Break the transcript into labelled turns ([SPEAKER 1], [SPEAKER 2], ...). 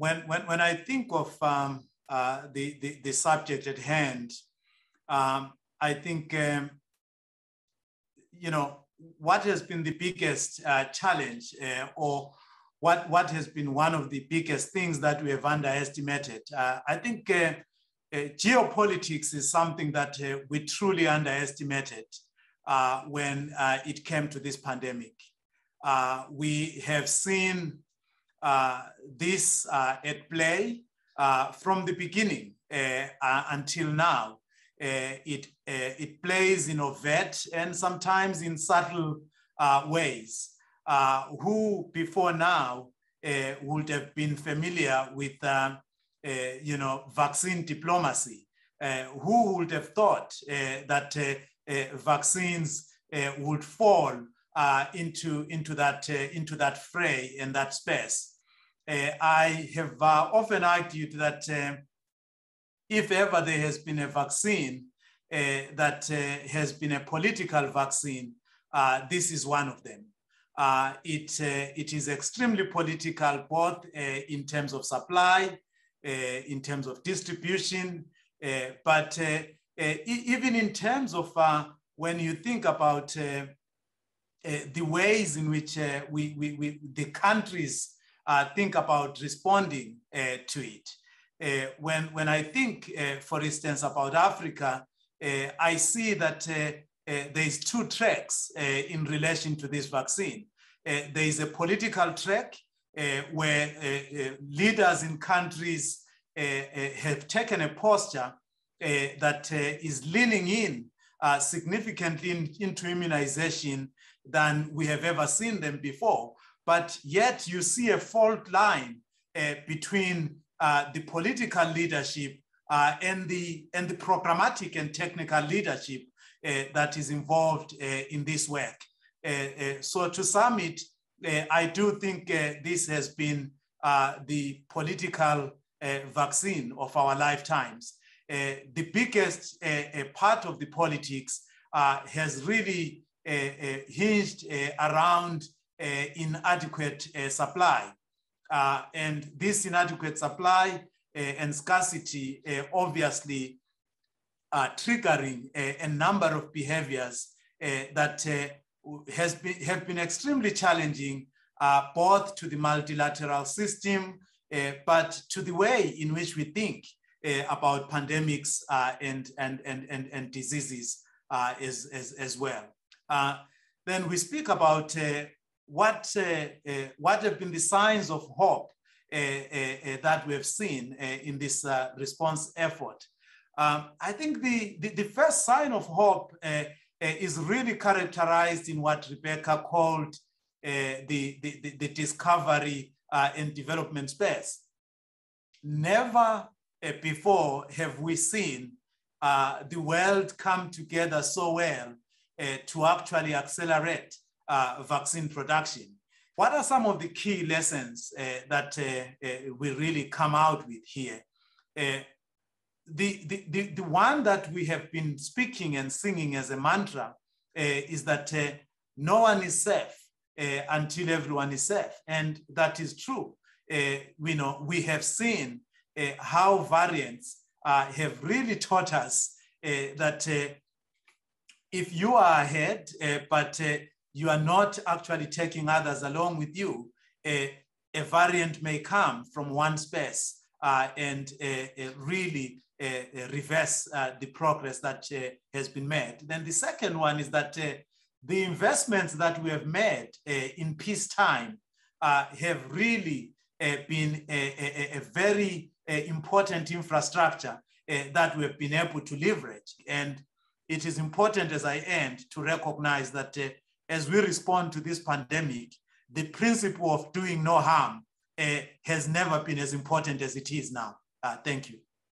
[SPEAKER 1] when I think of the subject at hand, I think, what has been the biggest challenge or what has been one of the biggest things that we have underestimated? I think geopolitics is something that we truly underestimated when it came to this pandemic. We have seen this at play from the beginning until now. It plays in overt and sometimes in subtle ways. Who before now would have been familiar with vaccine diplomacy? Who would have thought that vaccines would fall into that fray and that space? I have often argued that if ever there has been a vaccine that has been a political vaccine, this is one of them. It is extremely political, both in terms of supply, in terms of distribution, but even in terms of when you think about the ways in which the countries think about responding to it. When I think, for instance, about Africa, I see that there's two tracks in relation to this vaccine. There is a political track where leaders in countries have taken a posture that is leaning in significantly into immunization than we have ever seen them before. But yet you see a fault line between the political leadership and the programmatic and technical leadership that is involved in this work. So to sum it, I do think this has been the political vaccine of our lifetimes. The biggest part of the politics has really hinged around inadequate supply. And this inadequate supply and scarcity obviously are triggering a number of behaviors that have been extremely challenging, both to the multilateral system, but to the way in which we think about pandemics and diseases as well. Then we speak about what have been the signs of hope that we have seen in this response effort. I think the first sign of hope is really characterized in what Rebecca called the discovery and development space. Never before have we seen the world come together so well to actually accelerate vaccine production. What are some of the key lessons that we really come out with here? The one that we have been speaking and singing as a mantra is that no one is safe until everyone is safe. And that is true. We have seen how variants have really taught us that if you are ahead, but you are not actually taking others along with you, a variant may come from one space and really reverse the progress that has been made. Then the second one is that the investments that we have made in peacetime have really been a very important infrastructure that we have been able to leverage. And it is important, as I end, to recognize that as we respond to this pandemic, the principle of doing no harm has never been as important as it is now. Thank you.